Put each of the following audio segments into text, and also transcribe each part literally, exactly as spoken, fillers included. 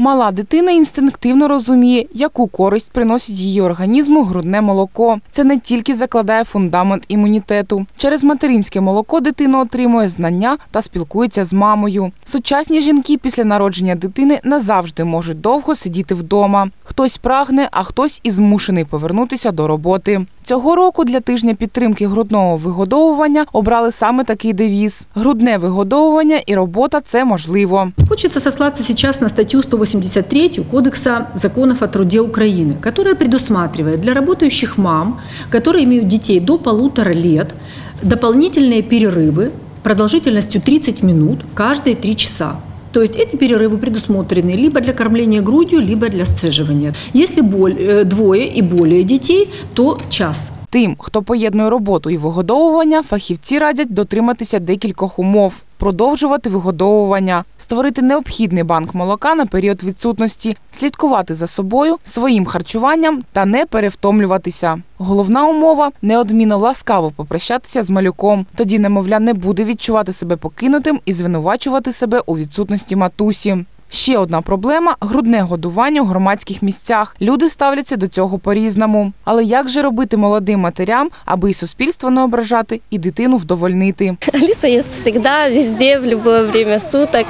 Мала дитина інстинктивно розуміє, яку користь приносить її організму грудне молоко. Це не тільки закладає фундамент імунітету. Через материнське молоко дитина отримує знання та спілкується з мамою. Сучасні жінки після народження дитини назавжди можуть довго сидіти вдома. Хтось прагне, а хтось і змушений повернутися до роботи. Цього року для тижня підтримки грудного вигодовування обрали саме такий девіз. Грудне вигодовування і робота – це можливо. Хочется сослаться сейчас на статью сто восемьдесят три Кодекса законов о труде Украины, которая предусматривает для работающих мам, которые имеют детей до полутора лет, дополнительные перерывы продолжительностью тридцать минут каждые три часа. То есть эти перерывы предусмотрены либо для кормления грудью, либо для сцеживания. Если двое и более детей, то час. Тим, хто поєднує роботу і вигодовування, фахівці радять дотриматися декількох умов. Продовжувати вигодовування, створити необхідний банк молока на період відсутності, слідкувати за собою, своїм харчуванням та не перевтомлюватися. Головна умова – неодмінно ласкаво попрощатися з малюком. Тоді немовля не буде відчувати себе покинутим і звинувачувати себе у відсутності матусі. Ще одна проблема – грудне годування у громадських місцях. Люди ставляться до цього по-різному. Але як же робити молодим матерям, аби і суспільство не ображати, і дитину вдовольнити? Алиса ест всегда, везде, в любое время суток.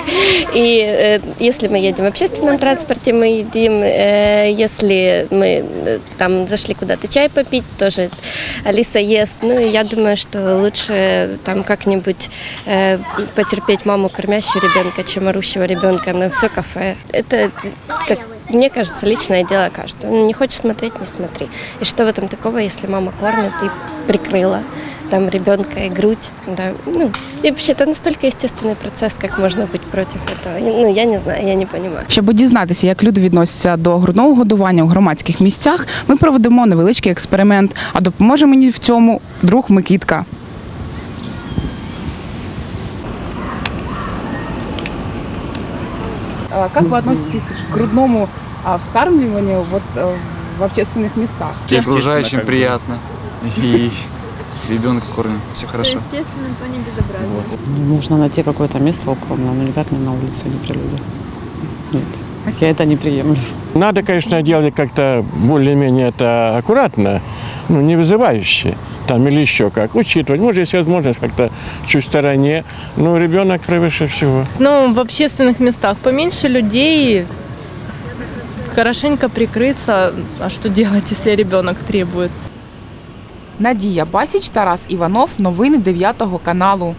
И э, если мы едем в общественном транспорте, мы едим. Э, если мы э, там зашли куда-то чай попить, тоже Алиса ест. Ну, и я думаю, что лучше там как-нибудь э, потерпеть маму, кормящую ребенка, чем орущего ребенка на все кафе. Это, как мне кажется, личное дело каждого. Ну, не хочешь смотреть, не смотри. И что в этом такого, если мама кормит и прикрыла там ребенка и грудь? Да. Ну, и вообще это настолько естественный процесс, как можно быть против этого. Ну, я не знаю, я не понимаю. Щоб дізнатися, як люди відносяться до грудного годування у громадських місцях, ми проведемо невеличкий експеримент. А допоможе мені в цьому друг Микитка. Как вы относитесь к грудному вскармливанию вот, в общественных местах? И окружающим приятно, и ребенка кормим, все хорошо. То естественно, то не безобразно. Вот. Нужно найти какое-то место укромное, но никак не на улице, не при людях. Нет, я это не приемлю. Надо, конечно, делать как-то более-менее это аккуратно, ну, не вызывающе. Там или еще как, учитывать. Может, есть возможность как-то чуть в стороне, но ребенок превыше всего. Ну, в общественных местах поменьше людей, хорошенько прикрыться. А что делать, если ребенок требует? Надія Басіч, Тарас Іванов. Новини дев'ятого каналу.